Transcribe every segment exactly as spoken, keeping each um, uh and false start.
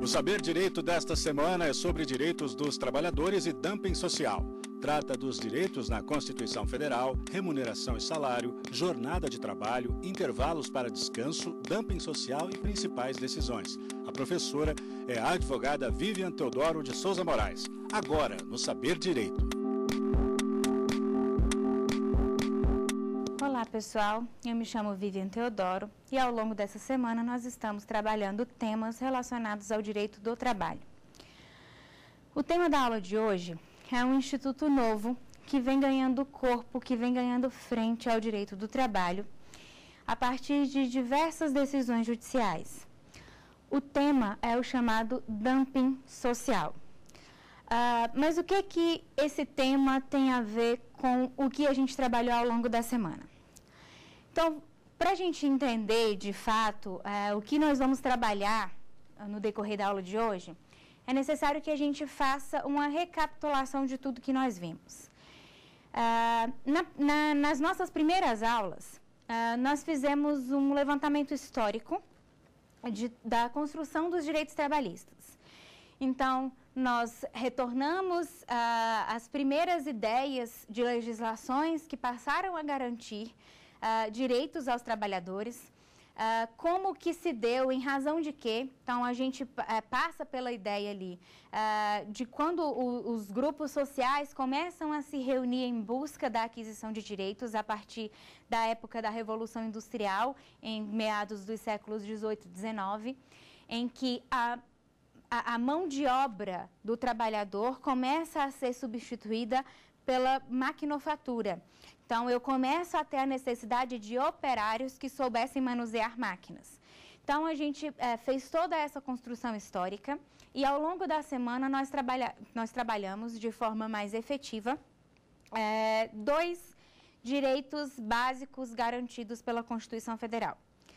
Saber Direito desta semana é sobre direitos dos trabalhadores e dumping social. Trata dos direitos na Constituição Federal, remuneração e salário, jornada de trabalho, intervalos para descanso, dumping social e principais decisões. A professora é a advogada Vivian Teodoro de Souza Moraes. Agora, no Saber Direito. Olá pessoal, eu me chamo Vivian Teodoro e ao longo dessa semana nós estamos trabalhando temas relacionados ao direito do trabalho. O tema da aula de hoje é um instituto novo que vem ganhando corpo, que vem ganhando frente ao direito do trabalho a partir de diversas decisões judiciais. O tema é o chamado dumping social. Uh, mas o que que esse tema tem a ver com o que a gente trabalhou ao longo da semana? Então, para a gente entender de fato uh, o que nós vamos trabalhar uh, no decorrer da aula de hoje, é necessário que a gente faça uma recapitulação de tudo que nós vimos. Uh, na, na, nas nossas primeiras aulas, uh, nós fizemos um levantamento histórico de, da construção dos direitos trabalhistas. Então, nós retornamos uh, as primeiras ideias de legislações que passaram a garantir uh, direitos aos trabalhadores, uh, como que se deu, em razão de quê. Então, a gente uh, passa pela ideia ali uh, de quando o, os grupos sociais começam a se reunir em busca da aquisição de direitos a partir da época da Revolução Industrial, em meados dos séculos dezoito e dezenove, em que a A, a mão de obra do trabalhador começa a ser substituída pela maquinofatura. Então, eu começo a ter a necessidade de operários que soubessem manusear máquinas. Então, a gente é, fez toda essa construção histórica e, ao longo da semana, nós, trabalha, nós trabalhamos de forma mais efetiva é, dois direitos básicos garantidos pela Constituição Federal.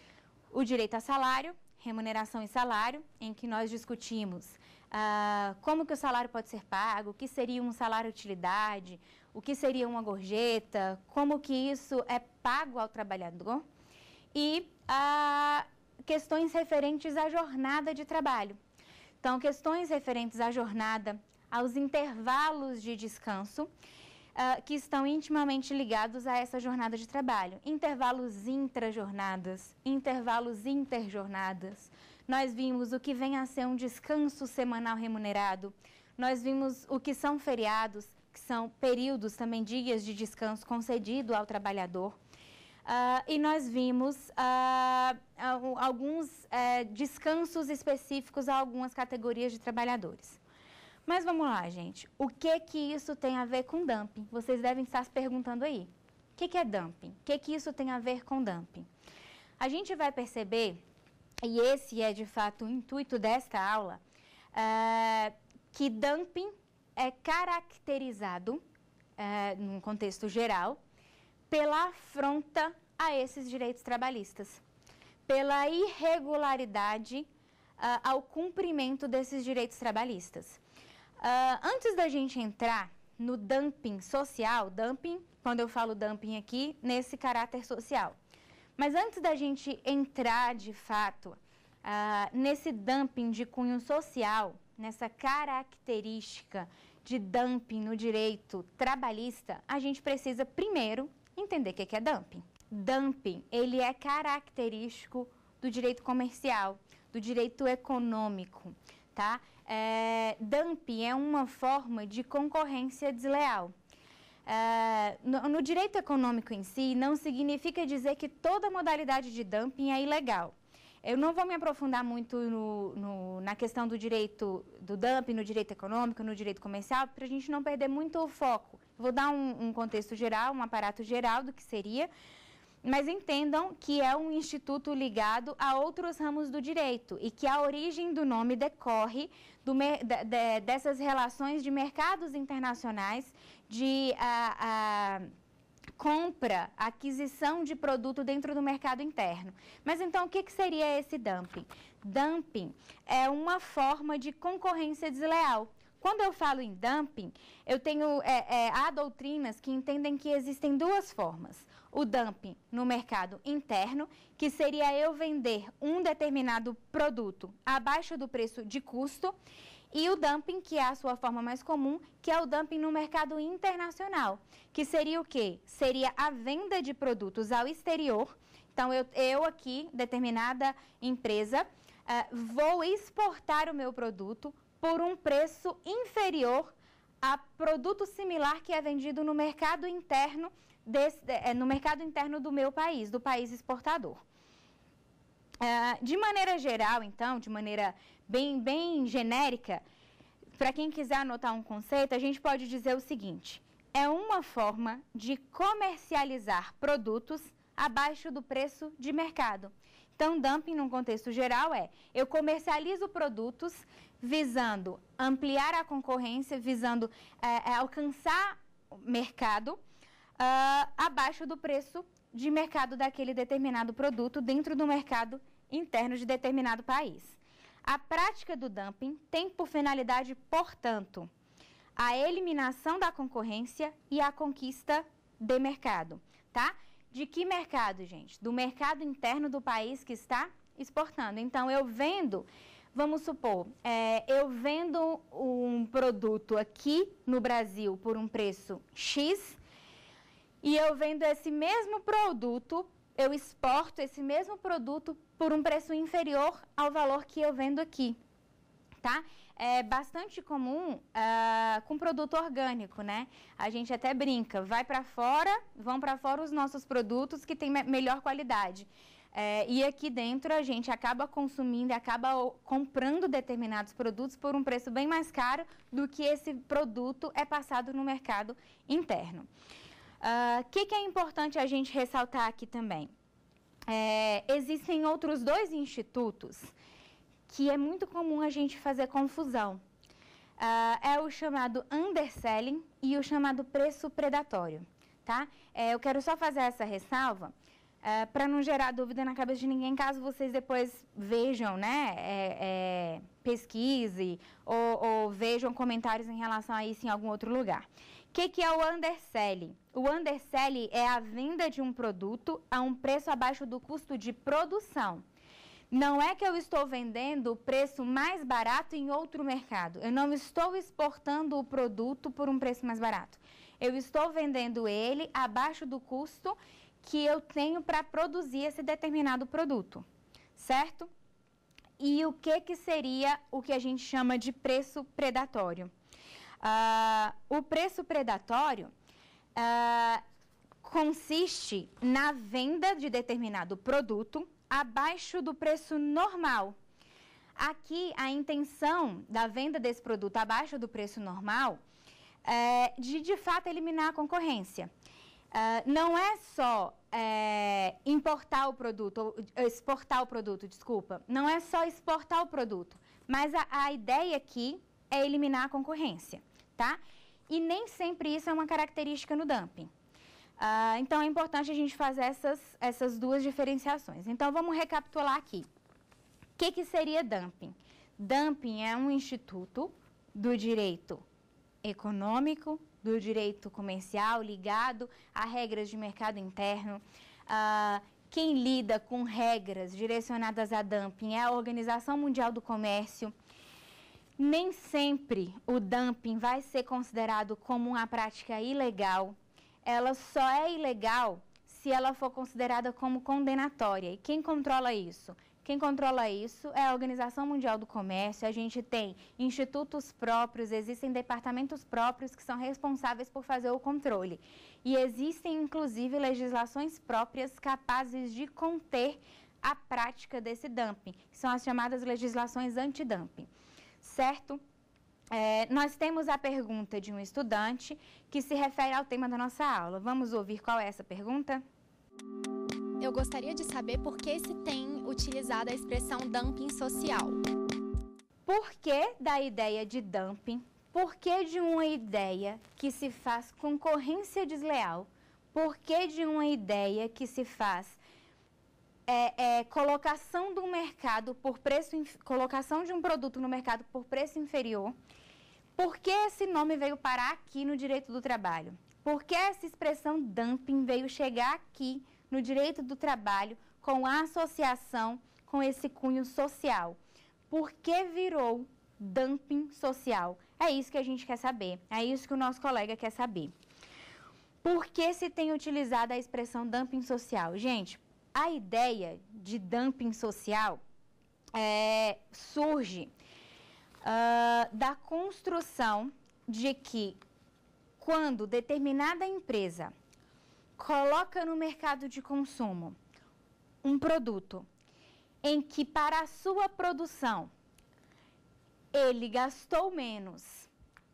O direito a salário, remuneração e salário, em que nós discutimos uh, como que o salário pode ser pago, o que seria um salário-utilidade, o que seria uma gorjeta, como que isso é pago ao trabalhador, e uh, questões referentes à jornada de trabalho. Então, questões referentes à jornada, aos intervalos de descanso, Uh, que estão intimamente ligados a essa jornada de trabalho. Intervalos intra-jornadas, intervalos interjornadas. Nós vimos o que vem a ser um descanso semanal remunerado. Nós vimos o que são feriados, que são períodos, também dias de descanso concedido ao trabalhador. Uh, e nós vimos uh, alguns uh, descansos específicos a algumas categorias de trabalhadores. Mas vamos lá, gente. O que que isso tem a ver com dumping? Vocês devem estar se perguntando aí. O que que é dumping? O que que isso tem a ver com dumping? A gente vai perceber, e esse é de fato o intuito desta aula, uh, que dumping é caracterizado, uh, num contexto geral, pela afronta a esses direitos trabalhistas, pela irregularidade uh, ao cumprimento desses direitos trabalhistas. Uh, antes da gente entrar no dumping social, dumping, quando eu falo dumping aqui, nesse caráter social. Mas antes da gente entrar, de fato, uh, nesse dumping de cunho social, nessa característica de dumping no direito trabalhista, a gente precisa primeiro entender o que é dumping. Dumping, ele é característico do direito comercial, do direito econômico, tá? É, dumping é uma forma de concorrência desleal. É, no, no direito econômico em si, não significa dizer que toda modalidade de dumping é ilegal. Eu não vou me aprofundar muito no, no, na questão do direito do dumping, no direito econômico, no direito comercial, para a gente não perder muito o foco. Vou dar um, um contexto geral, um aparato geral do que seria, mas entendam que é um instituto ligado a outros ramos do direito e que a origem do nome decorre do, de, de, dessas relações de mercados internacionais, de a, a, compra, aquisição de produto dentro do mercado interno. Mas então, o que, que seria esse dumping? Dumping é uma forma de concorrência desleal. quando eu falo em dumping, eu tenho, é, é, há doutrinas que entendem que existem duas formas. O dumping no mercado interno, que seria eu vender um determinado produto abaixo do preço de custo, e o dumping, que é a sua forma mais comum, que é o dumping no mercado internacional, que seria o quê? Seria a venda de produtos ao exterior. Então, eu, eu aqui, determinada empresa, uh, vou exportar o meu produto por um preço inferior a produto similar que é vendido no mercado interno, desse, é, no mercado interno do meu país, do país exportador. Uh, de maneira geral, então, de maneira bem, bem genérica, para quem quiser anotar um conceito, a gente pode dizer o seguinte: é uma forma de comercializar produtos abaixo do preço de mercado. Então, dumping, num contexto geral, é eu comercializo produtos visando ampliar a concorrência, visando é, alcançar o mercado uh, abaixo do preço de mercado daquele determinado produto dentro do mercado interno de determinado país. A prática do dumping tem por finalidade, portanto, a eliminação da concorrência e a conquista de mercado, tá? De que mercado, gente? Do mercado interno do país que está exportando. Então, eu vendo, vamos supor, é, eu vendo um produto aqui no Brasil por um preço X e eu vendo esse mesmo produto, eu exporto esse mesmo produto por um preço inferior ao valor que eu vendo aqui, tá? É bastante comum uh, com produto orgânico, né? A gente até brinca, vai para fora, vão para fora os nossos produtos que têm me melhor qualidade. É, e aqui dentro a gente acaba consumindo e acaba comprando determinados produtos por um preço bem mais caro do que esse produto é passado no mercado interno. O uh, que, que é importante a gente ressaltar aqui também? É, existem outros dois institutos que é muito comum a gente fazer confusão. Uh, é o chamado underselling e o chamado preço predatório, tá? É, eu quero só fazer essa ressalva uh, para não gerar dúvida na cabeça de ninguém, caso vocês depois vejam, né, é, é, pesquise ou, ou vejam comentários em relação a isso em algum outro lugar. O que, que é o underselling? O underselling é a venda de um produto a um preço abaixo do custo de produção. Não é que eu estou vendendo o preço mais barato em outro mercado. Eu não estou exportando o produto por um preço mais barato. Eu estou vendendo ele abaixo do custo que eu tenho para produzir esse determinado produto, certo? E o que, que seria o que a gente chama de preço predatório? Uh, o preço predatório uh, consiste na venda de determinado produto abaixo do preço normal. Aqui, a intenção da venda desse produto abaixo do preço normal é de, de fato, eliminar a concorrência. Uh, não é só é, importar o produto, ou exportar o produto, desculpa. Não é só exportar o produto, mas a, a ideia aqui é eliminar a concorrência, tá? E nem sempre isso é uma característica no dumping. Uh, então, é importante a gente fazer essas, essas duas diferenciações. Então, vamos recapitular aqui. O que, que seria dumping? Dumping é um instituto do direito econômico, do direito comercial, ligado a regras de mercado interno. Uh, quem lida com regras direcionadas a dumping é a Organização Mundial do Comércio. Nem sempre o dumping vai ser considerado como uma prática ilegal. Ela só é ilegal se ela for considerada como condenatória. E quem controla isso? Quem controla isso é a Organização Mundial do Comércio. A gente tem institutos próprios, existem departamentos próprios que são responsáveis por fazer o controle. E existem, inclusive, legislações próprias capazes de conter a prática desse dumping, que são as chamadas legislações antidumping, certo? É, nós temos a pergunta de um estudante que se refere ao tema da nossa aula. Vamos ouvir qual é essa pergunta? Eu gostaria de saber por que se tem utilizado a expressão dumping social. Por que da ideia de dumping? Por que de uma ideia que se faz concorrência desleal? Por que de uma ideia que se faz é, é, colocação do mercado por preço, colocação de um produto no mercado por preço inferior? por que esse nome veio parar aqui no direito do trabalho? Por que essa expressão dumping veio chegar aqui no direito do trabalho com a associação com esse cunho social? Por que virou dumping social? É isso que a gente quer saber, é isso que o nosso colega quer saber. Por que se tem utilizado a expressão dumping social? Gente, a ideia de dumping social é, surge uh, da construção de que quando determinada empresa coloca no mercado de consumo um produto em que para a sua produção ele gastou menos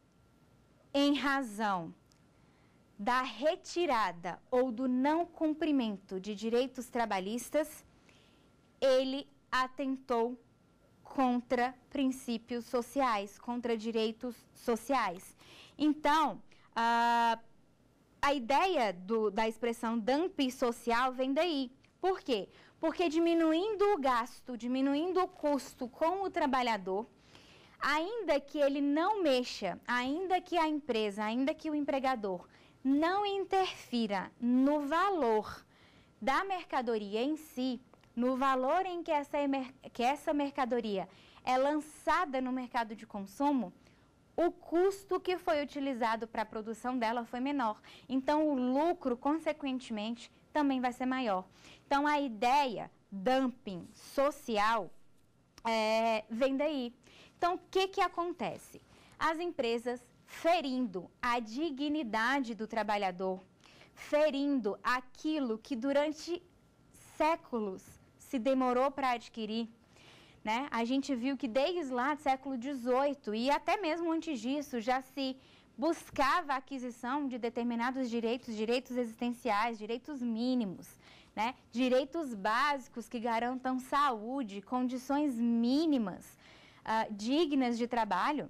em razão da retirada ou do não cumprimento de direitos trabalhistas, ele atentou contra princípios sociais, contra direitos sociais. Então, a, a ideia do, da expressão dumping social vem daí. Por quê? Porque diminuindo o gasto, diminuindo o custo com o trabalhador, ainda que ele não mexa, ainda que a empresa, ainda que o empregador não interfira no valor da mercadoria em si, no valor em que essa, que essa mercadoria é lançada no mercado de consumo, o custo que foi utilizado para a produção dela foi menor. Então, o lucro, consequentemente, também vai ser maior. Então, a ideia dumping social é, vem daí. Então, o que, que acontece? As empresas ferindo a dignidade do trabalhador, ferindo aquilo que durante séculos se demorou para adquirir, né? A gente viu que desde lá do século dezoito e até mesmo antes disso já se buscava a aquisição de determinados direitos, direitos existenciais, direitos mínimos, né? Direitos básicos que garantam saúde, condições mínimas, uh, dignas de trabalho.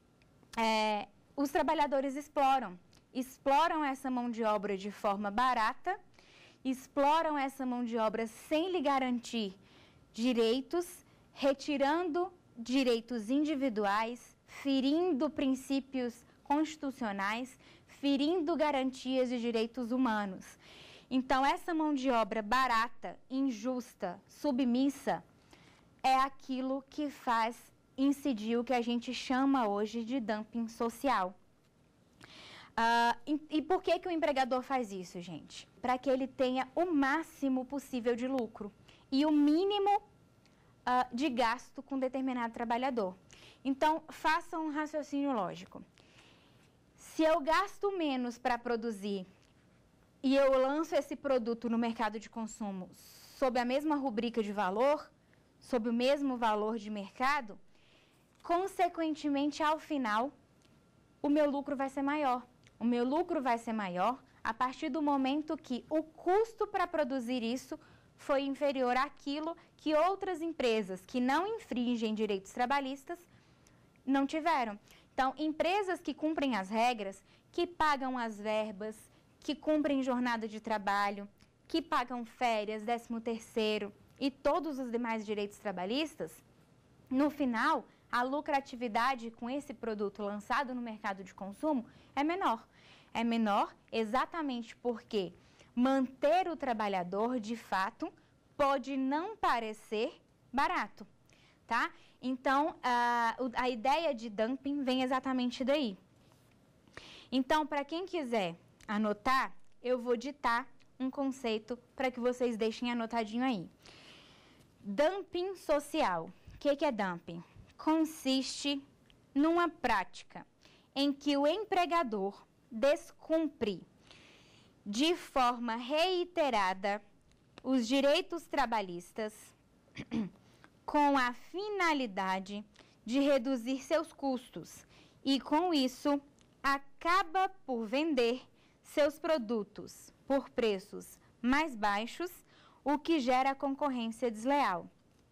É, os trabalhadores exploram, exploram essa mão de obra de forma barata, exploram essa mão de obra sem lhe garantir direitos, retirando direitos individuais, ferindo princípios constitucionais, ferindo garantias de direitos humanos. Então, essa mão de obra barata, injusta, submissa, é aquilo que faz incidir o que a gente chama hoje de dumping social. Uh, e, e por que, que o empregador faz isso, gente? Para que ele tenha o máximo possível de lucro e o mínimo uh, de gasto com determinado trabalhador. Então, faça um raciocínio lógico. Se eu gasto menos para produzir e eu lanço esse produto no mercado de consumo sob a mesma rubrica de valor, sob o mesmo valor de mercado, consequentemente, ao final, o meu lucro vai ser maior. O meu lucro vai ser maior a partir do momento que o custo para produzir isso foi inferior àquilo que outras empresas que não infringem direitos trabalhistas não tiveram. Então, empresas que cumprem as regras, que pagam as verbas, que cumprem jornada de trabalho, que pagam férias, décimo terceiro e todos os demais direitos trabalhistas, no final, a lucratividade com esse produto lançado no mercado de consumo é menor. É menor exatamente porque manter o trabalhador, de fato, pode não parecer barato, tá? Então, a, a ideia de dumping vem exatamente daí. Então, para quem quiser anotar, eu vou ditar um conceito para que vocês deixem anotadinho aí. Dumping social. O que, que é dumping? Consiste numa prática em que o empregador descumpre de forma reiterada os direitos trabalhistas com a finalidade de reduzir seus custos e, com isso, acaba por vender seus produtos por preços mais baixos, o que gera concorrência desleal.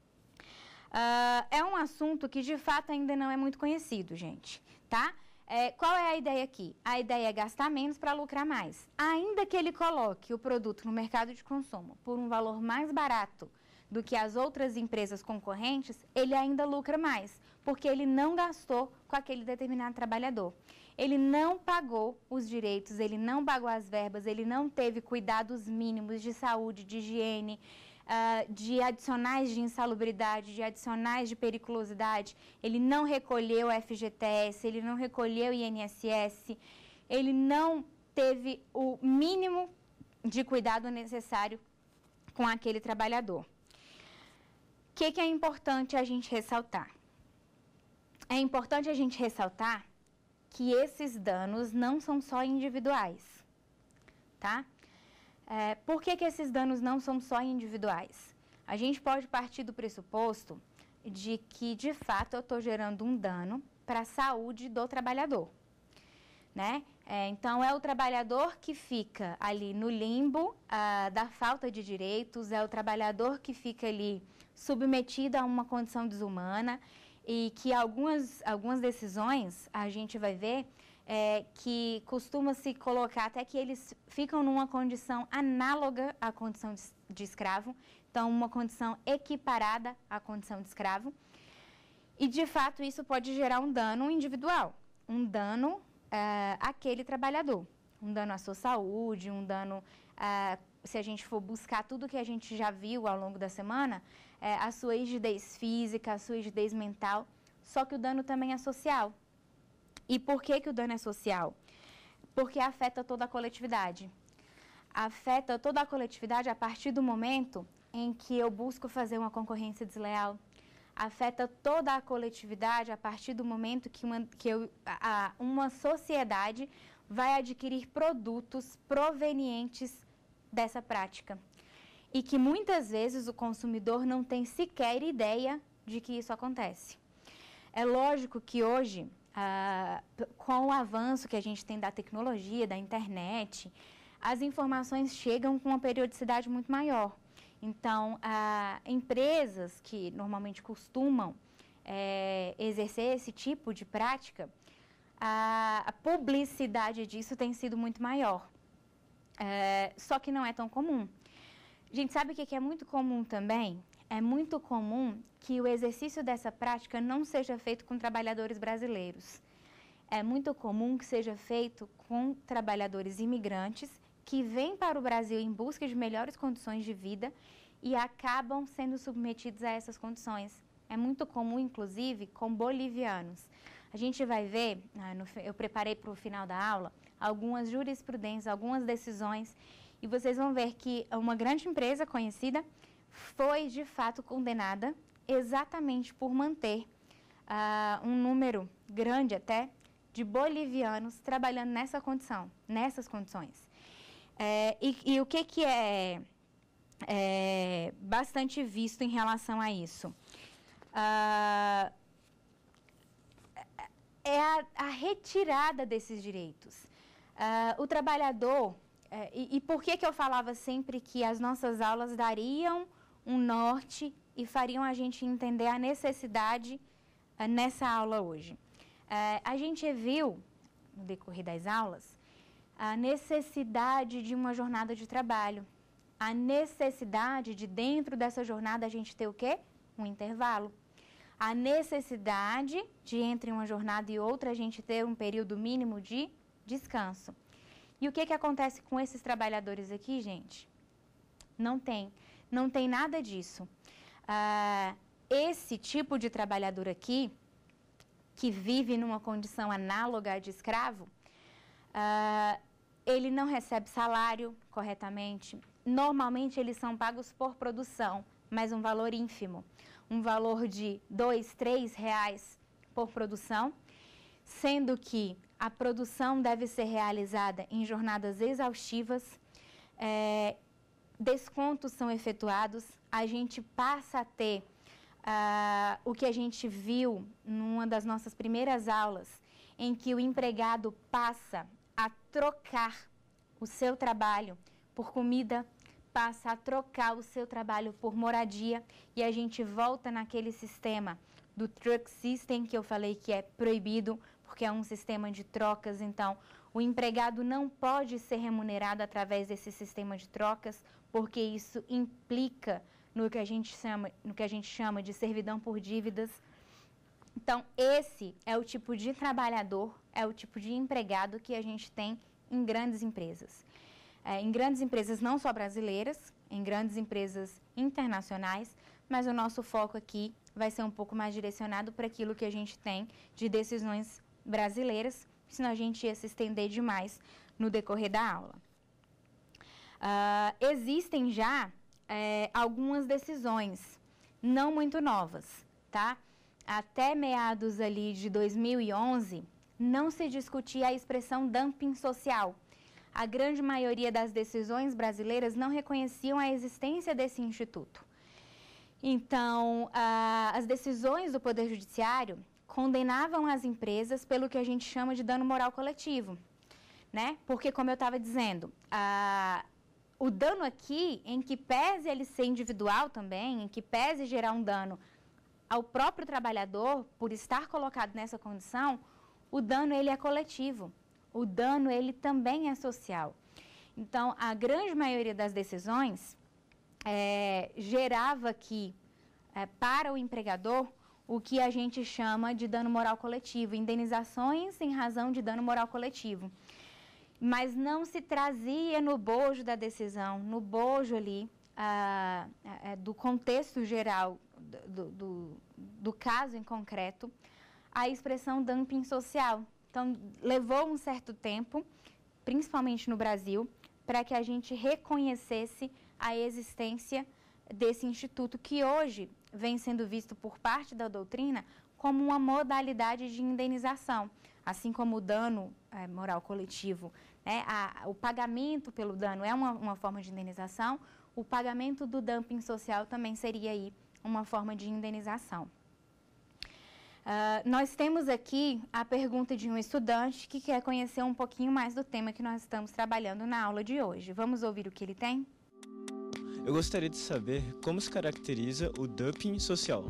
Uh, é um assunto que, de fato, ainda não é muito conhecido, gente, tá? É, qual é a ideia aqui? A ideia é gastar menos para lucrar mais. Ainda que ele coloque o produto no mercado de consumo por um valor mais barato do que as outras empresas concorrentes, ele ainda lucra mais, porque ele não gastou com aquele determinado trabalhador. Ele não pagou os direitos, ele não pagou as verbas, ele não teve cuidados mínimos de saúde, de higiene, uh, de adicionais de insalubridade, de adicionais de periculosidade. Ele não recolheu o F G T S, ele não recolheu o I N S S, ele não teve o mínimo de cuidado necessário com aquele trabalhador. O que, que é importante a gente ressaltar? É importante a gente ressaltar que esses danos não são só individuais, tá? É, por que, que esses danos não são só individuais? A gente pode partir do pressuposto de que, de fato, eu estou gerando um dano para a saúde do trabalhador, né? É, então, é o trabalhador que fica ali no limbo ah, da falta de direitos, é o trabalhador que fica ali submetido a uma condição desumana, e que algumas, algumas decisões a gente vai ver é, que costuma se colocar até que eles ficam numa condição análoga à condição de, de escravo, então uma condição equiparada à condição de escravo, e de fato isso pode gerar um dano individual, um dano é, àquele trabalhador, um dano à sua saúde, um dano, é, se a gente for buscar tudo que a gente já viu ao longo da semana, É, a sua rigidez física, a sua rigidez mental, só que o dano também é social. E por que que o dano é social? Porque afeta toda a coletividade. Afeta toda a coletividade a partir do momento em que eu busco fazer uma concorrência desleal. Afeta toda a coletividade a partir do momento que uma, que eu, a, uma sociedade vai adquirir produtos provenientes dessa prática. E que muitas vezes o consumidor não tem sequer ideia de que isso acontece. É lógico que hoje, ah, com o avanço que a gente tem da tecnologia, da internet, as informações chegam com uma periodicidade muito maior. Então, ah, empresas que normalmente costumam é, exercer esse tipo de prática, a, a publicidade disso tem sido muito maior. É, só que não é tão comum. A gente sabe o que é muito comum também? É muito comum que o exercício dessa prática não seja feito com trabalhadores brasileiros. É muito comum que seja feito com trabalhadores imigrantes que vêm para o Brasil em busca de melhores condições de vida e acabam sendo submetidos a essas condições. É muito comum, inclusive, com bolivianos. A gente vai ver, eu preparei para o final da aula, algumas jurisprudências, algumas decisões. E vocês vão ver que uma grande empresa conhecida foi, de fato, condenada exatamente por manter uh, um número grande até de bolivianos trabalhando nessa condição, nessas condições. É, e, e o que, que é, é bastante visto em relação a isso? Uh, é a, a retirada desses direitos. Uh, o trabalhador... É, e, e por que que eu falava sempre que as nossas aulas dariam um norte e fariam a gente entender a necessidade é, nessa aula hoje? É, a gente viu, no decorrer das aulas, a necessidade de uma jornada de trabalho. A necessidade de, dentro dessa jornada, a gente ter o quê? Um intervalo. A necessidade de, entre uma jornada e outra, a gente ter um período mínimo de descanso. E o que que acontece com esses trabalhadores aqui, gente? Não tem. Não tem nada disso. Ah, esse tipo de trabalhador aqui, que vive numa condição análoga de escravo, ah, ele não recebe salário corretamente. Normalmente, eles são pagos por produção, mas um valor ínfimo. Um valor de dois, três reais por produção, sendo que a produção deve ser realizada em jornadas exaustivas, é, descontos são efetuados, a gente passa a ter uh, o que a gente viu numa das nossas primeiras aulas, em que o empregado passa a trocar o seu trabalho por comida, passa a trocar o seu trabalho por moradia, e a gente volta naquele sistema do truck system que eu falei que é proibido, porque é um sistema de trocas. Então, o empregado não pode ser remunerado através desse sistema de trocas, porque isso implica no que a gente chama, no que a gente chama de servidão por dívidas. Então, esse é o tipo de trabalhador, é o tipo de empregado que a gente tem em grandes empresas. É, em grandes empresas não só brasileiras, em grandes empresas internacionais, mas o nosso foco aqui vai ser um pouco mais direcionado para aquilo que a gente tem de decisões brasileiras, senão a gente ia se estender demais no decorrer da aula. Uh, existem já é, algumas decisões, não muito novas, tá? Até meados ali de dois mil e onze, não se discutia a expressão dumping social. A grande maioria das decisões brasileiras não reconheciam a existência desse instituto. Então, ah, as decisões do Poder Judiciário condenavam as empresas pelo que a gente chama de dano moral coletivo, né? Porque, como eu estava dizendo, ah, o dano aqui, em que pese ele ser individual também, em que pese gerar um dano ao próprio trabalhador por estar colocado nessa condição, o dano ele é coletivo, o dano ele também é social. Então, a grande maioria das decisões é, gerava aqui é, para o empregador o que a gente chama de dano moral coletivo, indenizações em razão de dano moral coletivo. Mas não se trazia no bojo da decisão, no bojo ali ah, do contexto geral do, do, do caso em concreto, a expressão dumping social. Então, levou um certo tempo, principalmente no Brasil, para que a gente reconhecesse a existência desse instituto, que hoje vem sendo visto por parte da doutrina como uma modalidade de indenização, assim como o dano é, moral coletivo, né? a, o pagamento pelo dano é uma, uma forma de indenização, o pagamento do dumping social também seria aí uma forma de indenização. Uh, nós temos aqui a pergunta de um estudante que quer conhecer um pouquinho mais do tema que nós estamos trabalhando na aula de hoje. Vamos ouvir o que ele tem? Eu gostaria de saber como se caracteriza o dumping social.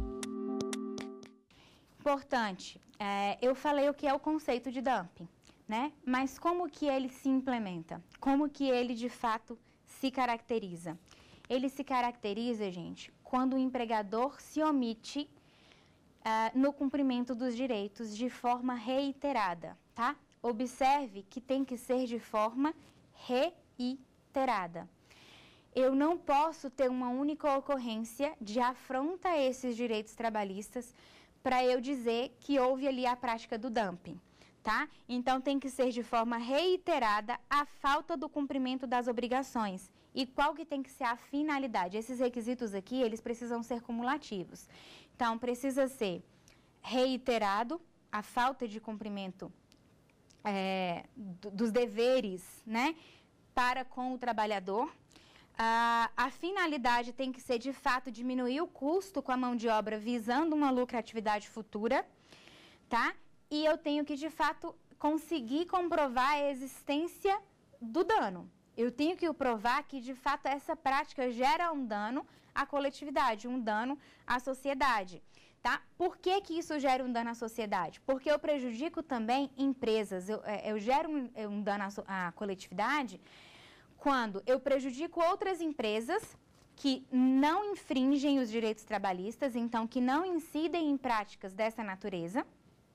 Importante, é, eu falei o que é o conceito de dumping, né? Mas como que ele se implementa? Como que ele, de fato, se caracteriza? Ele se caracteriza, gente, quando o empregador se omite uh, no cumprimento dos direitos de forma reiterada, tá? Observe que tem que ser de forma reiterada. Eu não posso ter uma única ocorrência de afronta a esses direitos trabalhistas para eu dizer que houve ali a prática do dumping, tá? Então, tem que ser de forma reiterada a falta do cumprimento das obrigações. E qual que tem que ser a finalidade? Esses requisitos aqui, eles precisam ser cumulativos. Então, precisa ser reiterado a falta de cumprimento é, dos deveres, né, para com o trabalhador. A, a finalidade tem que ser, de fato, diminuir o custo com a mão de obra visando uma lucratividade futura, tá? E eu tenho que, de fato, conseguir comprovar a existência do dano. Eu tenho que provar que, de fato, essa prática gera um dano à coletividade, um dano à sociedade, tá? Por que que isso gera um dano à sociedade? Porque eu prejudico também empresas, eu, eu gero um, um dano à, à coletividade quando eu prejudico outras empresas que não infringem os direitos trabalhistas, então que não incidem em práticas dessa natureza.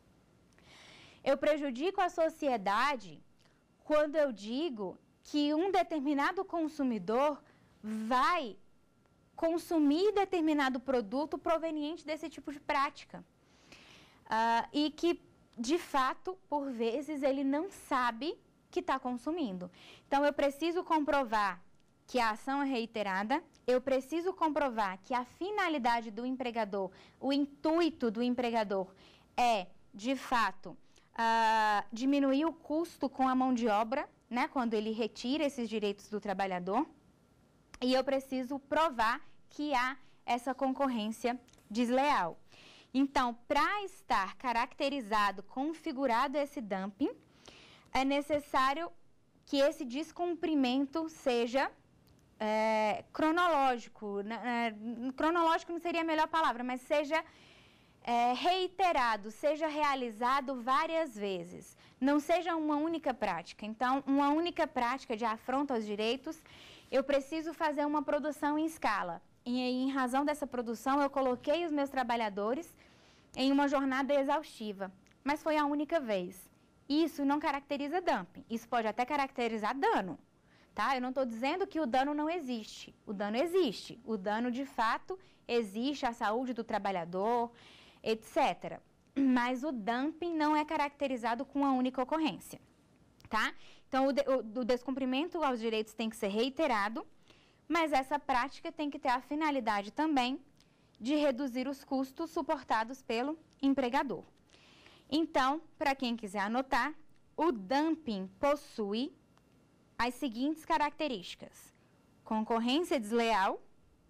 Eu prejudico a sociedade quando eu digo que um determinado consumidor vai consumir determinado produto proveniente desse tipo de prática. Uh, e que, de fato, por vezes, ele não sabe que está consumindo. Então, eu preciso comprovar que a ação é reiterada, eu preciso comprovar que a finalidade do empregador, o intuito do empregador é, de fato, uh, diminuir o custo com a mão de obra, né, quando ele retira esses direitos do trabalhador, e eu preciso provar que há essa concorrência desleal. Então, para estar caracterizado, configurado esse dumping, é necessário que esse descumprimento seja é, cronológico. Né? Cronológico não seria a melhor palavra, mas seja é, reiterado, seja realizado várias vezes. Não seja uma única prática. Então, uma única prática de afronta aos direitos, eu preciso fazer uma produção em escala. E em razão dessa produção, eu coloquei os meus trabalhadores em uma jornada exaustiva, mas foi a única vez. Isso não caracteriza dumping, isso pode até caracterizar dano, tá? Eu não estou dizendo que o dano não existe, o dano existe, o dano de fato existe à saúde do trabalhador, etcétera. Mas o dumping não é caracterizado com uma única ocorrência, tá? Então, o, de, o, o descumprimento aos direitos tem que ser reiterado, mas essa prática tem que ter a finalidade também de reduzir os custos suportados pelo empregador. Então, para quem quiser anotar, o dumping possui as seguintes características: concorrência desleal,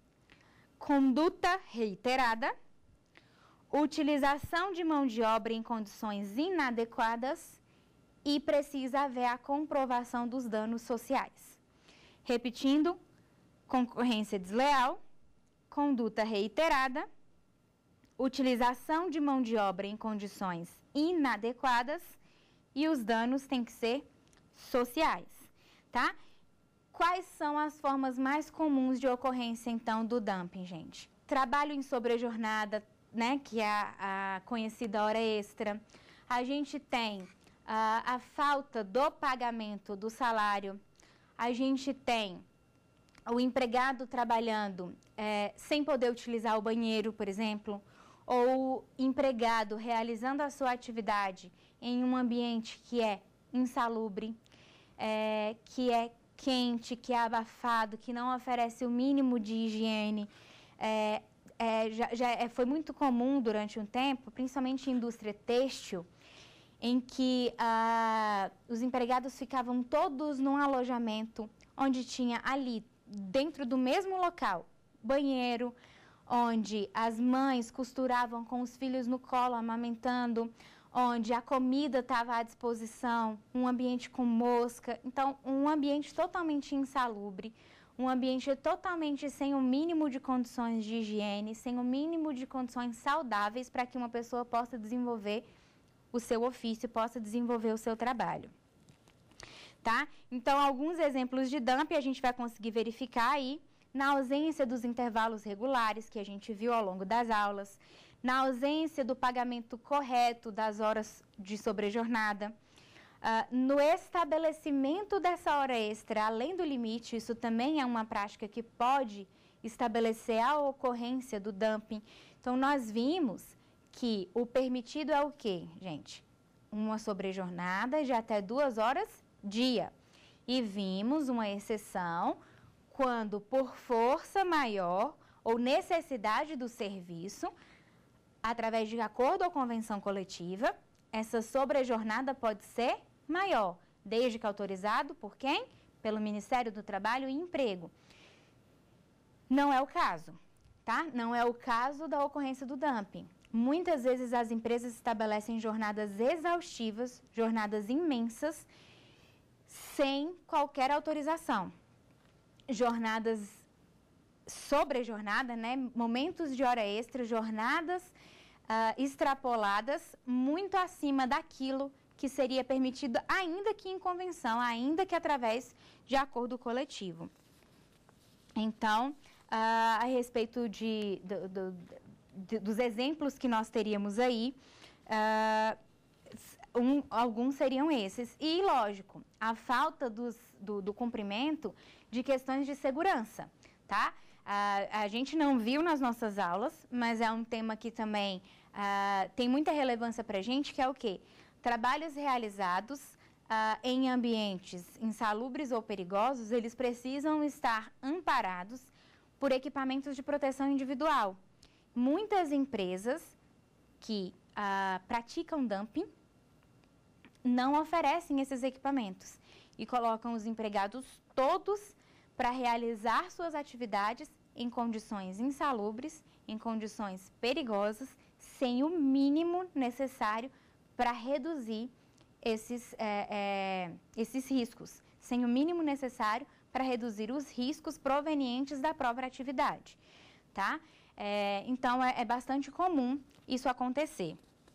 conduta reiterada, utilização de mão de obra em condições inadequadas e precisa haver a comprovação dos danos sociais. Repetindo, concorrência desleal, conduta reiterada, utilização de mão de obra em condições inadequadas e os danos têm que ser sociais, tá? Quais são as formas mais comuns de ocorrência, então, do dumping, gente? Trabalho em sobrejornada, né, que é a, a conhecida hora extra. A gente tem a, a falta do pagamento do salário. A gente tem o empregado trabalhando é, sem poder utilizar o banheiro, por exemplo, ou o empregado realizando a sua atividade em um ambiente que é insalubre, é, que é quente, que é abafado, que não oferece o mínimo de higiene. É, é, já, já é, foi muito comum durante um tempo, principalmente em indústria têxtil, em que ah, os empregados ficavam todos num alojamento onde tinha ali, dentro do mesmo local, banheiro, onde as mães costuravam com os filhos no colo, amamentando, onde a comida estava à disposição, um ambiente com mosca. Então, um ambiente totalmente insalubre, um ambiente totalmente sem o mínimo de condições de higiene, sem o mínimo de condições saudáveis para que uma pessoa possa desenvolver o seu ofício, possa desenvolver o seu trabalho. Tá? Então, alguns exemplos de dumping a gente vai conseguir verificar aí na ausência dos intervalos regulares que a gente viu ao longo das aulas, na ausência do pagamento correto das horas de sobrejornada, uh, no estabelecimento dessa hora extra além do limite. Isso também é uma prática que pode estabelecer a ocorrência do dumping. Então, nós vimos que o permitido é o quê, gente? Uma sobrejornada de até duas horas dia. E vimos uma exceção quando, por força maior ou necessidade do serviço, através de acordo ou convenção coletiva, essa sobrejornada pode ser maior, desde que autorizado por quem? Pelo Ministério do Trabalho e Emprego. Não é o caso, tá? Não é o caso da ocorrência do dumping. Muitas vezes as empresas estabelecem jornadas exaustivas, jornadas imensas, sem qualquer autorização. Jornadas sobre jornada, né? Momentos de hora extra, jornadas uh, extrapoladas, muito acima daquilo que seria permitido, ainda que em convenção, ainda que através de acordo coletivo. Então, uh, a respeito de, do, do, de, dos exemplos que nós teríamos aí, uh, um, alguns seriam esses. E, lógico, a falta dos, do, do cumprimento de questões de segurança, tá? A, a gente não viu nas nossas aulas, mas é um tema que também uh, tem muita relevância para a gente, que é o quê? Trabalhos realizados uh, em ambientes insalubres ou perigosos, eles precisam estar amparados por equipamentos de proteção individual. Muitas empresas que uh, praticam dumping não oferecem esses equipamentos e colocam os empregados todos para realizar suas atividades em condições insalubres, em condições perigosas, sem o mínimo necessário para reduzir esses, é, é, esses riscos, sem o mínimo necessário para reduzir os riscos provenientes da própria atividade, tá? É, então, é, é bastante comum isso acontecer.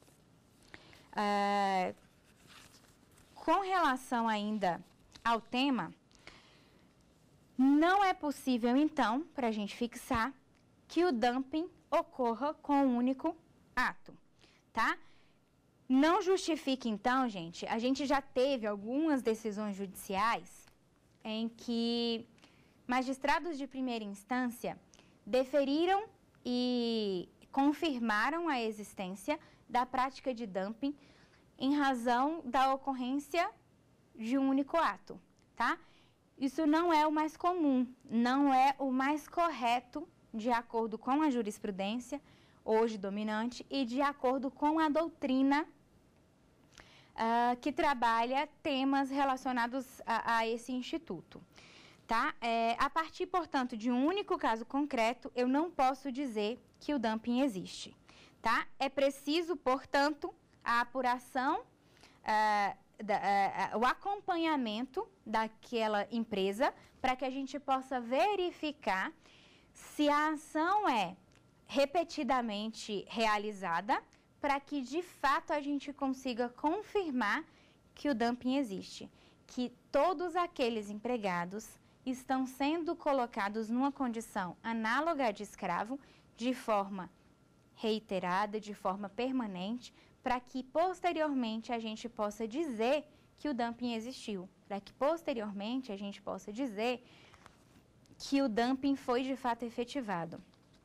É, com relação ainda ao tema, não é possível, então, para a gente fixar que o dumping ocorra com um único ato. tá? Não justifica, então, gente, a gente já teve algumas decisões judiciais em que magistrados de primeira instância deferiram e confirmaram a existência da prática de dumping em razão da ocorrência de um único ato, tá? Isso não é o mais comum, não é o mais correto de acordo com a jurisprudência hoje dominante e de acordo com a doutrina uh, que trabalha temas relacionados a, a esse instituto. Tá? É, a partir, portanto, de um único caso concreto, eu não posso dizer que o dumping existe. Tá? É preciso, portanto, a apuração, uh, da, uh, o acompanhamento daquela empresa para que a gente possa verificar se a ação é repetidamente realizada para que, de fato, a gente consiga confirmar que o dumping existe, que todos aqueles empregados estão sendo colocados numa condição análoga de escravo, de forma reiterada, de forma permanente, para que posteriormente a gente possa dizer que o dumping existiu, para que posteriormente a gente possa dizer que o dumping foi de fato efetivado.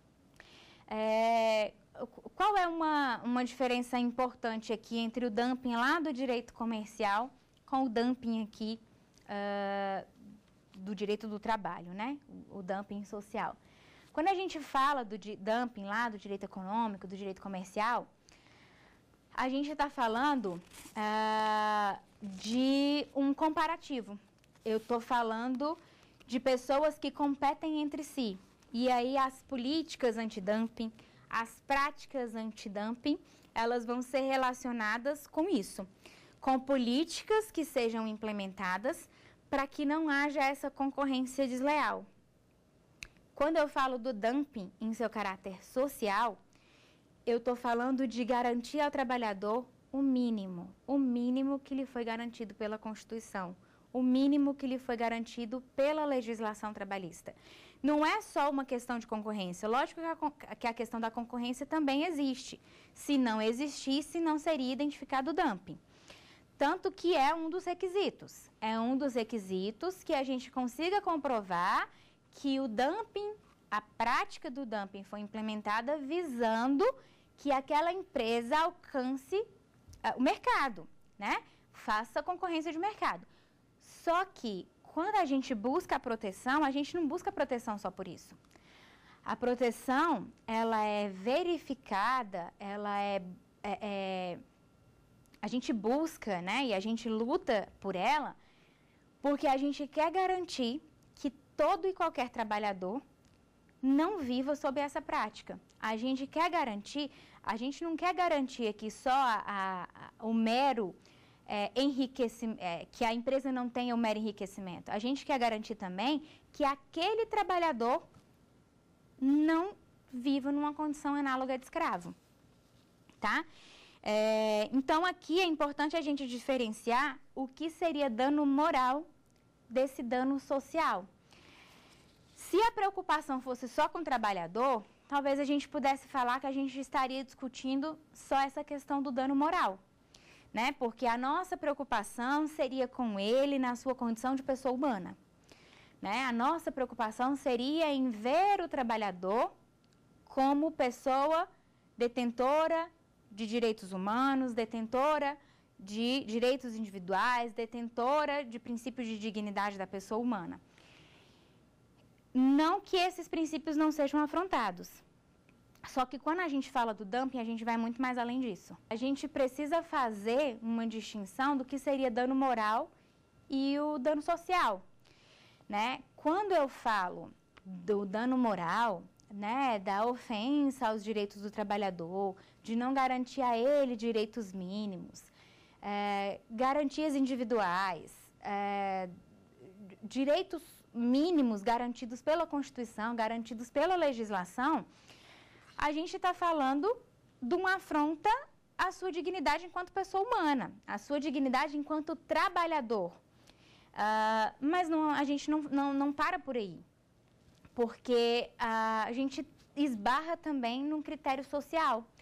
É, qual é uma, uma diferença importante aqui entre o dumping lá do direito comercial com o dumping aqui uh, do direito do trabalho, né? O, o dumping social. Quando a gente fala do di, dumping lá do direito econômico, do direito comercial, a gente está falando uh, de um comparativo. Eu estou falando de pessoas que competem entre si. E aí as políticas antidumping, as práticas antidumping, elas vão ser relacionadas com isso, com políticas que sejam implementadas para que não haja essa concorrência desleal. Quando eu falo do dumping em seu caráter social, eu estou falando de garantir ao trabalhador o mínimo, o mínimo que lhe foi garantido pela Constituição, o mínimo que lhe foi garantido pela legislação trabalhista. Não é só uma questão de concorrência. Lógico que a, que a questão da concorrência também existe. Se não existisse, não seria identificado o dumping. Tanto que é um dos requisitos. É um dos requisitos que a gente consiga comprovar que o dumping, a prática do dumping foi implementada visando que aquela empresa alcance uh, o mercado, né? Faça concorrência de mercado. Só que, quando a gente busca a proteção, a gente não busca proteção só por isso. A proteção, ela é verificada, ela é, é, é... A gente busca, né, e a gente luta por ela, porque a gente quer garantir que todo e qualquer trabalhador não viva sob essa prática. A gente quer garantir, a gente não quer garantir aqui só a, a, o mero... É, enriquecimento, é, que a empresa não tenha o mero enriquecimento. A gente quer garantir também que aquele trabalhador não viva numa condição análoga de escravo, tá? É, então, aqui é importante a gente diferenciar o que seria dano moral desse dano social. Se a preocupação fosse só com o trabalhador, talvez a gente pudesse falar que a gente estaria discutindo só essa questão do dano moral. Né? Porque a nossa preocupação seria com ele na sua condição de pessoa humana. Né? A nossa preocupação seria em ver o trabalhador como pessoa detentora de direitos humanos, detentora de direitos individuais, detentora de princípios de dignidade da pessoa humana. Não que esses princípios não sejam afrontados. Só que quando a gente fala do dumping, a gente vai muito mais além disso. A gente precisa fazer uma distinção do que seria dano moral e o dano social, né? Quando eu falo do dano moral, né, da ofensa aos direitos do trabalhador, de não garantir a ele direitos mínimos, é, garantias individuais, é, direitos mínimos garantidos pela Constituição, garantidos pela legislação, a gente está falando de uma afronta à sua dignidade enquanto pessoa humana, à sua dignidade enquanto trabalhador. Uh, mas não, a gente não, não, não para por aí, porque uh, a gente esbarra também num critério social,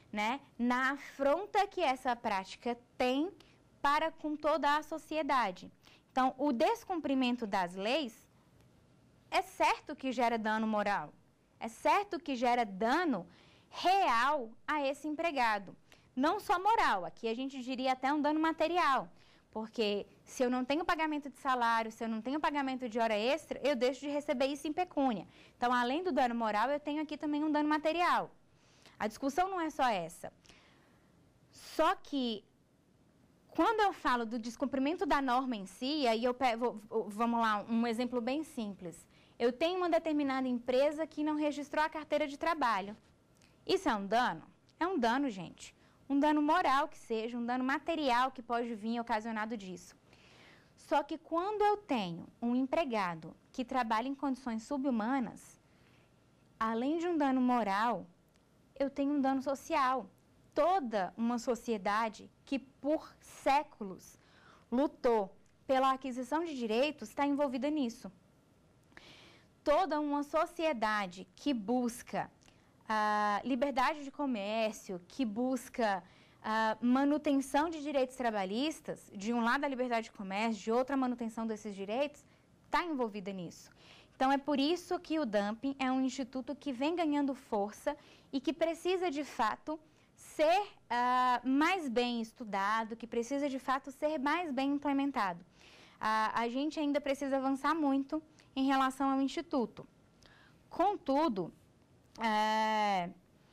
né, na afronta que essa prática tem para com toda a sociedade. Então, o descumprimento das leis é certo que gera dano moral, é certo que gera dano real a esse empregado. Não só moral, aqui a gente diria até um dano material, porque se eu não tenho pagamento de salário, se eu não tenho pagamento de hora extra, eu deixo de receber isso em pecúnia. Então, além do dano moral, eu tenho aqui também um dano material. A discussão não é só essa. Só que, quando eu falo do descumprimento da norma em si, aí eu pego, vamos lá, um exemplo bem simples. Eu tenho uma determinada empresa que não registrou a carteira de trabalho. Isso é um dano? É um dano, gente. Um dano moral que seja, um dano material que pode vir ocasionado disso. Só que quando eu tenho um empregado que trabalha em condições subhumanas, além de um dano moral, eu tenho um dano social. Toda uma sociedade que por séculos lutou pela aquisição de direitos está envolvida nisso. Toda uma sociedade que busca a liberdade de comércio, que busca a manutenção de direitos trabalhistas, de um lado a liberdade de comércio, de outra a manutenção desses direitos, está envolvida nisso. Então, é por isso que o dumping é um instituto que vem ganhando força e que precisa, de fato, ser uh, mais bem estudado, que precisa, de fato, ser mais bem implementado. Uh, a gente ainda precisa avançar muito em relação ao instituto. Contudo, É,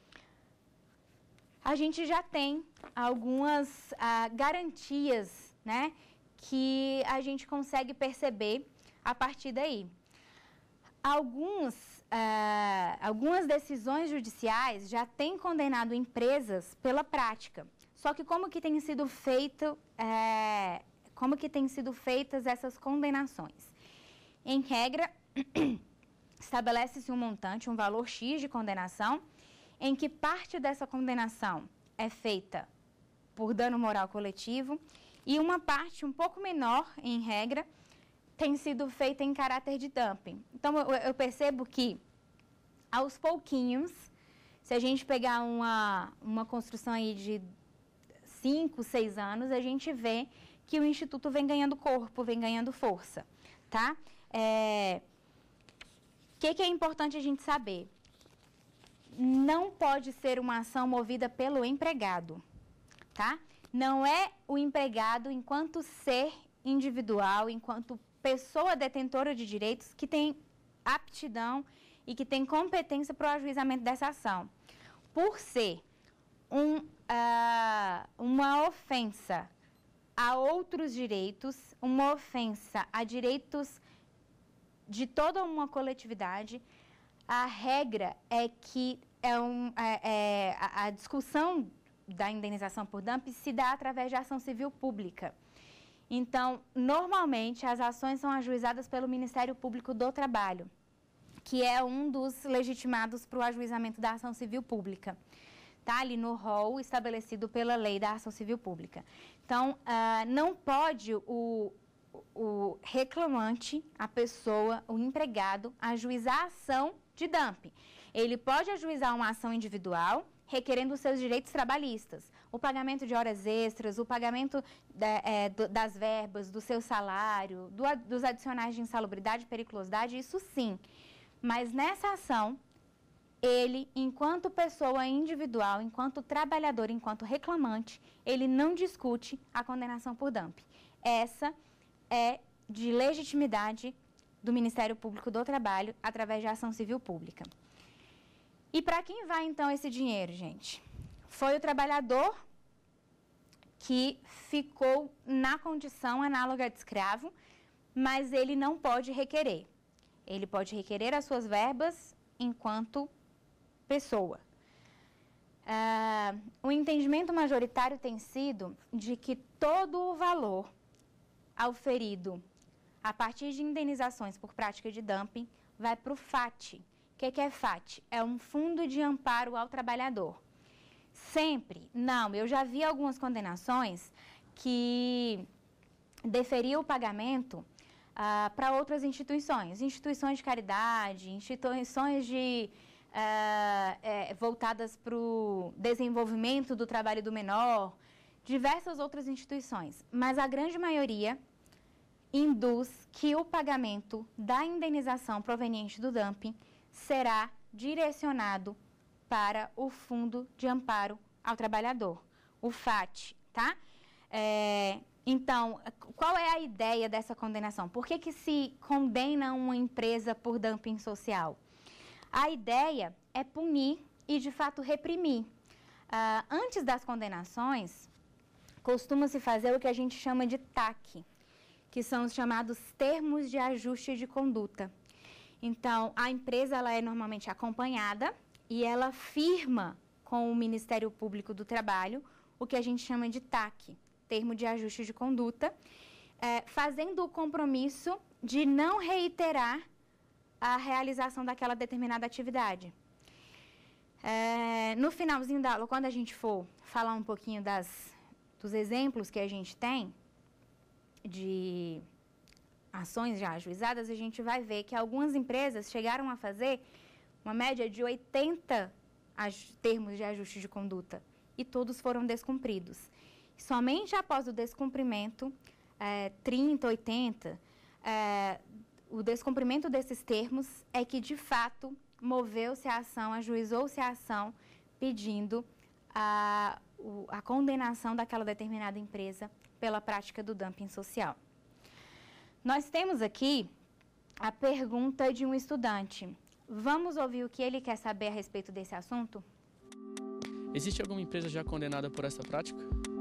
a gente já tem algumas ah, garantias, né, que a gente consegue perceber a partir daí. Alguns, ah, algumas decisões judiciais já têm condenado empresas pela prática. Só que como que tem sido feito, é, como que têm sido feitas essas condenações? Em regra, estabelece-se um montante, um valor X de condenação, em que parte dessa condenação é feita por dano moral coletivo e uma parte um pouco menor, em regra, tem sido feita em caráter de dumping. Então, eu, eu percebo que, aos pouquinhos, se a gente pegar uma, uma construção aí de cinco, seis anos, a gente vê que o Instituto vem ganhando corpo, vem ganhando força, tá? É... O que, que é importante a gente saber? Não pode ser uma ação movida pelo empregado, tá? Não é o empregado enquanto ser individual, enquanto pessoa detentora de direitos que tem aptidão e que tem competência para o ajuizamento dessa ação. Por ser um, uh, uma ofensa a outros direitos, uma ofensa a direitos de toda uma coletividade, a regra é que é um, é, é, a, a discussão da indenização por dumping se dá através de ação civil pública. Então, normalmente, as ações são ajuizadas pelo Ministério Público do Trabalho, que é um dos legitimados para o ajuizamento da ação civil pública. Está ali no rol estabelecido pela lei da ação civil pública. Então, uh, não pode o o reclamante, a pessoa, o empregado, ajuizar a ação de dumping. Ele pode ajuizar uma ação individual, requerendo os seus direitos trabalhistas, o pagamento de horas extras, o pagamento da, é, do, das verbas, do seu salário, do, dos adicionais de insalubridade e periculosidade, isso sim. Mas nessa ação, ele, enquanto pessoa individual, enquanto trabalhador, enquanto reclamante, ele não discute a condenação por dumping. Essa é de legitimidade do Ministério Público do Trabalho através de ação civil pública. E para quem vai, então, esse dinheiro, gente? Foi o trabalhador que ficou na condição análoga de escravo, mas ele não pode requerer. Ele pode requerer as suas verbas enquanto pessoa. Uh, o entendimento majoritário tem sido de que todo o valor auferido a partir de indenizações por prática de dumping vai para o F A T. O que, que é F A T? É um fundo de amparo ao trabalhador. Sempre, não, eu já vi algumas condenações que deferiam o pagamento ah, para outras instituições, instituições de caridade, instituições de uh, é, voltadas para o desenvolvimento do trabalho do menor, diversas outras instituições, mas a grande maioria induz que o pagamento da indenização proveniente do dumping será direcionado para o Fundo de Amparo ao Trabalhador, o FAT, tá? É, então, qual é a ideia dessa condenação? Por que que se condena uma empresa por dumping social? A ideia é punir e, de fato, reprimir. Uh, antes das condenações, costuma-se fazer o que a gente chama de T A C, que são os chamados termos de ajuste de conduta. Então, a empresa ela é normalmente acompanhada e ela firma com o Ministério Público do Trabalho o que a gente chama de T A C, termo de ajuste de conduta, é, fazendo o compromisso de não reiterar a realização daquela determinada atividade. É, no finalzinho da aula, quando a gente for falar um pouquinho das, dos exemplos que a gente tem de ações já ajuizadas, a gente vai ver que algumas empresas chegaram a fazer uma média de oitenta termos de ajuste de conduta e todos foram descumpridos. Somente após o descumprimento, é, trinta, oitenta, é, o descumprimento desses termos é que, de fato, moveu-se a ação, ajuizou-se a ação pedindo a, o, a condenação daquela determinada empresa pela prática do dumping social. Nós temos aqui a pergunta de um estudante. Vamos ouvir o que ele quer saber a respeito desse assunto? Existe alguma empresa já condenada por essa prática?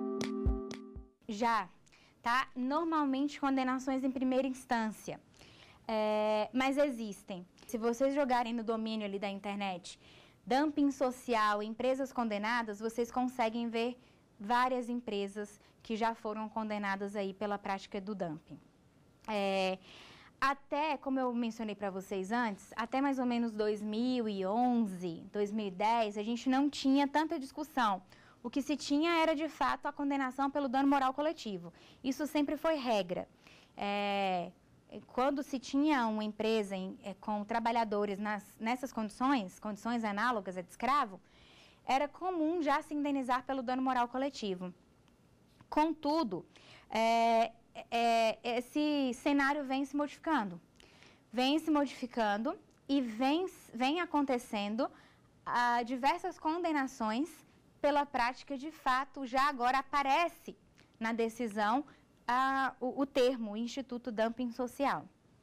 Já, tá? Normalmente condenações em primeira instância, é, mas existem. Se vocês jogarem no domínio ali da internet, dumping social, empresas condenadas, vocês conseguem ver várias empresas que já foram condenadas aí pela prática do dumping. É, até, como eu mencionei para vocês antes, até mais ou menos dois mil e onze, dois mil e dez, a gente não tinha tanta discussão. O que se tinha era, de fato, a condenação pelo dano moral coletivo. Isso sempre foi regra. É, quando se tinha uma empresa em, é, com trabalhadores nas, nessas condições, condições análogas a de escravo, era comum já se indenizar pelo dano moral coletivo. Contudo, é, é, esse cenário vem se modificando. Vem se modificando e vem, vem acontecendo ah, diversas condenações pela prática, de fato, já agora aparece na decisão ah, o, o termo, o Instituto Dumping Social.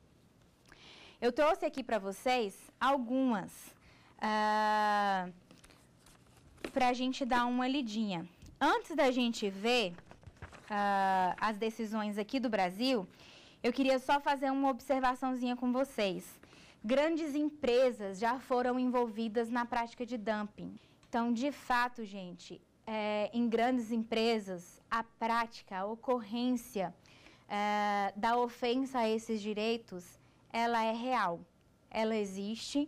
Eu trouxe aqui para vocês algumas, ah, para a gente dar uma lidinha. Antes da gente ver ah, as decisões aqui do Brasil, eu queria só fazer uma observaçãozinha com vocês. Grandes empresas já foram envolvidas na prática de dumping. Então, de fato, gente, é, em grandes empresas, a prática, a ocorrência é, da ofensa a esses direitos, ela é real, ela existe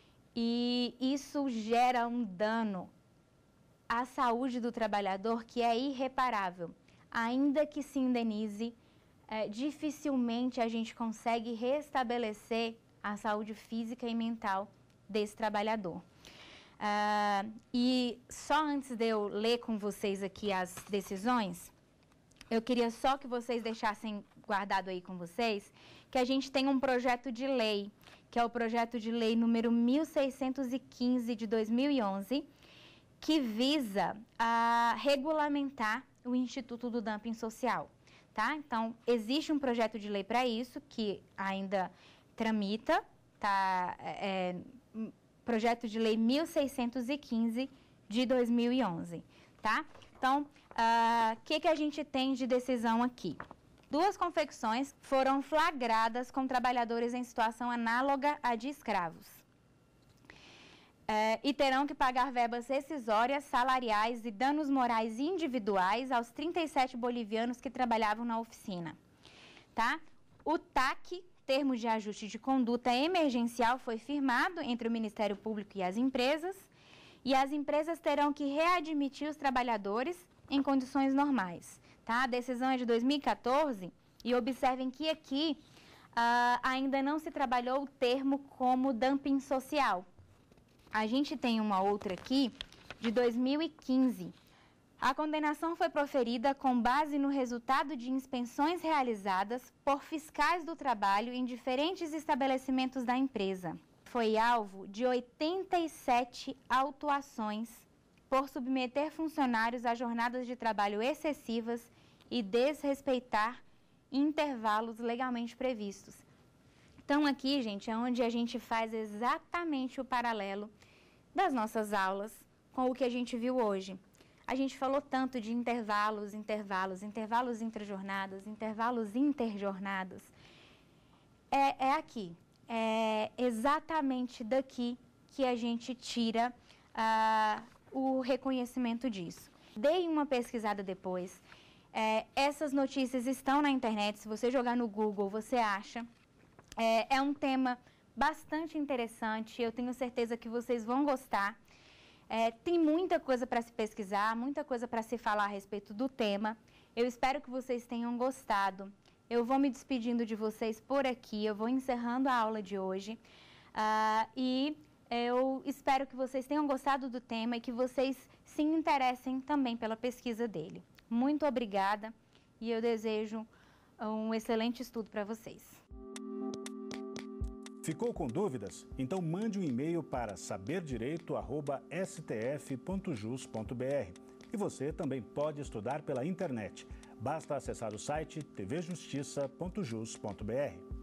e isso gera um dano à saúde do trabalhador que é irreparável. Ainda que se indenize, é, dificilmente a gente consegue restabelecer a saúde física e mental desse trabalhador. Uh, e só antes de eu ler com vocês aqui as decisões, eu queria só que vocês deixassem guardado aí com vocês que a gente tem um projeto de lei, que é o projeto de lei número mil seiscentos e quinze de dois mil e onze, que visa a regulamentar o Instituto do Dumping Social, tá? Então, existe um projeto de lei para isso, que ainda tramita, tá? É, projeto de lei mil seiscentos e quinze de dois mil e onze, tá? Então, o uh, que, que a gente tem de decisão aqui? Duas confecções foram flagradas com trabalhadores em situação análoga à de escravos. Uh, e terão que pagar verbas rescisórias, salariais e danos morais individuais aos trinta e sete bolivianos que trabalhavam na oficina, tá? O T A C, termo de ajuste de conduta emergencial, foi firmado entre o Ministério Público e as empresas, e as empresas terão que readmitir os trabalhadores em condições normais, tá? A decisão é de dois mil e quatorze, e observem que aqui uh, ainda não se trabalhou o termo como dumping social. A gente tem uma outra aqui de dois mil e quinze. A condenação foi proferida com base no resultado de inspeções realizadas por fiscais do trabalho em diferentes estabelecimentos da empresa. Foi alvo de oitenta e sete autuações por submeter funcionários a jornadas de trabalho excessivas e desrespeitar intervalos legalmente previstos. Então, aqui, gente, é onde a gente faz exatamente o paralelo das nossas aulas com o que a gente viu hoje. A gente falou tanto de intervalos, intervalos, intervalos intrajornadas, intervalos interjornadas. É, é aqui, é exatamente daqui que a gente tira ah, o reconhecimento disso. Dei uma pesquisada depois. É, essas notícias estão na internet, se você jogar no Google, você acha. É, é um tema bastante interessante, eu tenho certeza que vocês vão gostar. É, tem muita coisa para se pesquisar, muita coisa para se falar a respeito do tema. Eu espero que vocês tenham gostado. Eu vou me despedindo de vocês por aqui, eu vou encerrando a aula de hoje. Uh, e eu espero que vocês tenham gostado do tema e que vocês se interessem também pela pesquisa dele. Muito obrigada e eu desejo um excelente estudo para vocês. Ficou com dúvidas? Então mande um e-mail para saber direito arroba s t f ponto jus ponto b r. E você também pode estudar pela internet. Basta acessar o site t v justiça ponto jus ponto b r.